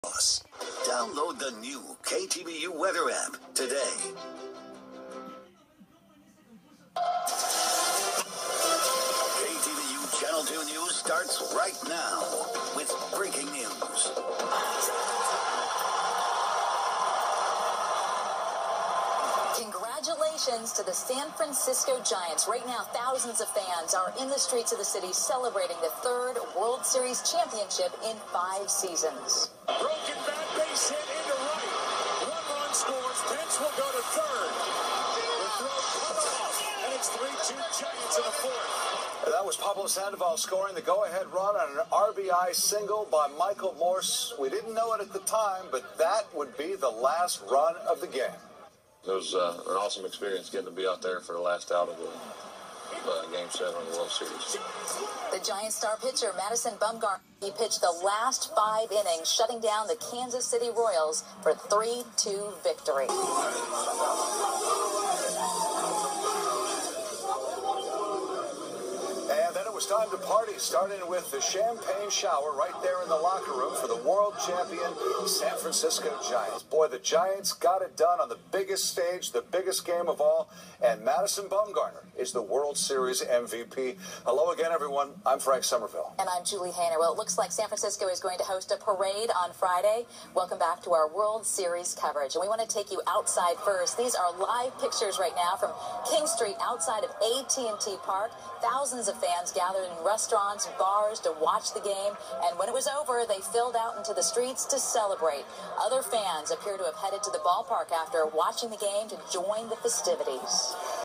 Download the new KTVU weather app today. KTVU Channel 2 News starts right now with breaking news. Congratulations to the San Francisco Giants. Right now, thousands of fans are in the streets of the city celebrating the third World Series championship in 5 seasons. Broken bat base hit into right. 1 run scores. Pence will go to third. The throw cut off, and it's 3-2 Giants in the fourth. That was Pablo Sandoval scoring the go-ahead run on an RBI single by Michael Morse. We didn't know it at the time, but that would be the last run of the game. It was an awesome experience getting to be out there for the last out of the Game 7 of the World Series. The Giants star pitcher Madison Bumgarner, he pitched the last 5 innings, shutting down the Kansas City Royals for 3-2 victory. And then it was time to party, starting with the champagne shower right there in the locker room for the world champion San Francisco Giants. Boy, the Giants got it done on the biggest stage, the biggest game of all, and Madison Bumgarner is the World Series MVP. Hello again, everyone. I'm Frank Somerville. And I'm Julie Hayner. Well, it looks like San Francisco is going to host a parade on Friday. Welcome back to our World Series coverage. And we want to take you outside first. These are live pictures right now from King Street outside of AT&T Park. Thousands of fans gathered in restaurants, bars to watch the game. And when it was over, they filled out into the streets to celebrate. Other fans appear to have headed to the ballpark after watching the game to join the festivities.